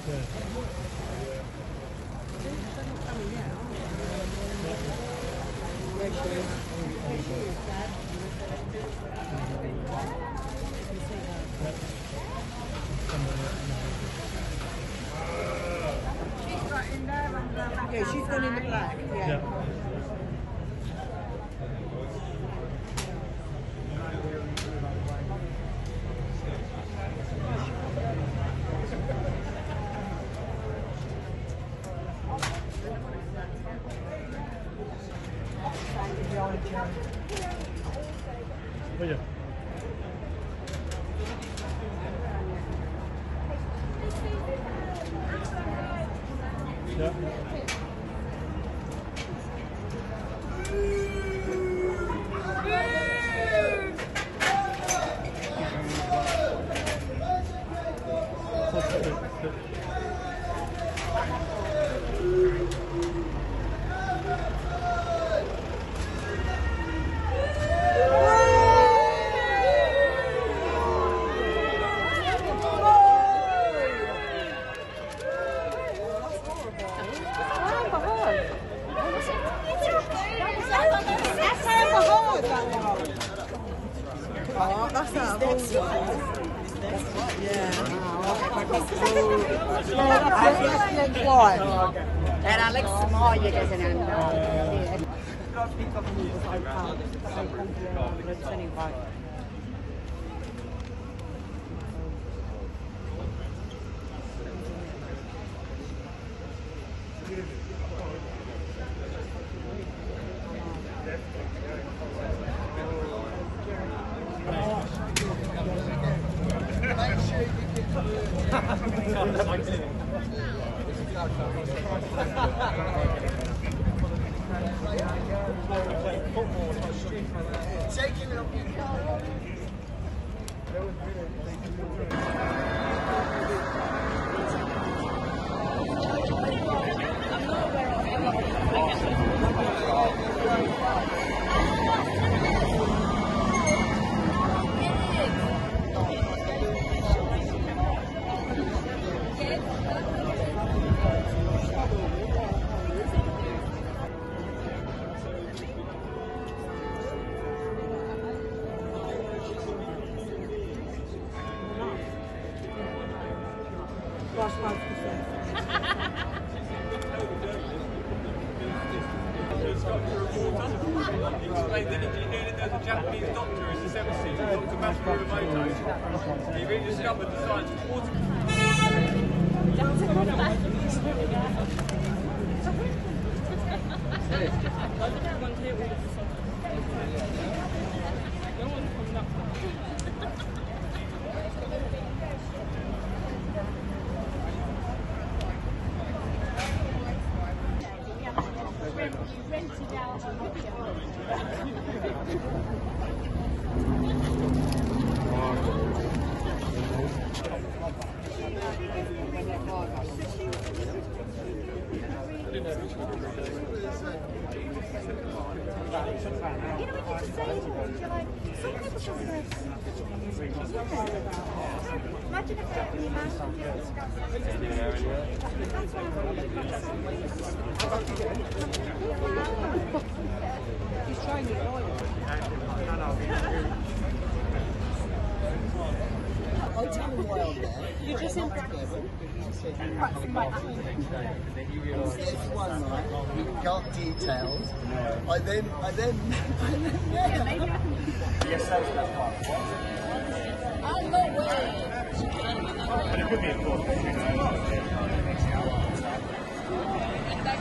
Yeah, she's gone in the black. Yeah. Oh, yeah. Yeah. Era Alex moglie che se ne andava. There's a Japanese doctor in the 70s, Dr. Masaru Emoto. He rediscovered the science of water. Imagine if that really he's trying to avoid it. I'll tell him why I'm there. You're just in There's one night, we got details. I then Yes, that's one. I'm not worried. But it could be important, you know.